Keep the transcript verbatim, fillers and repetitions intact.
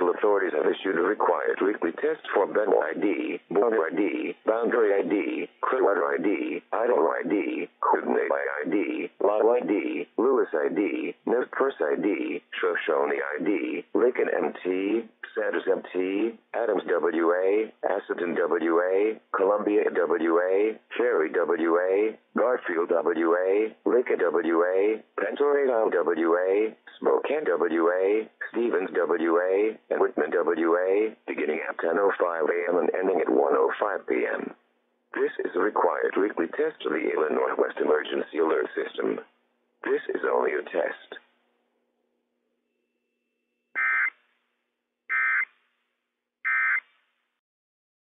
local authorities have issued a required weekly test for Benwell I D, Border I D, Boundary I D, Clearwater I D, Idaho I D, Kootenai I D, Lotto I D, Lewis I D, Nez Perce I D, Shoshone I D, Lincoln M T, Sanders M T, Adams W A, Atherton W A, Columbia W A, Cherry W A, Garfield W A, Lincoln W A, Pennsylvania W A, Spokane W A, Stevens W A, and Whitman W A, beginning at ten oh five a m and ending at one oh five p m This is a required weekly test of the Inland Northwest Emergency Alert System. This is only a test.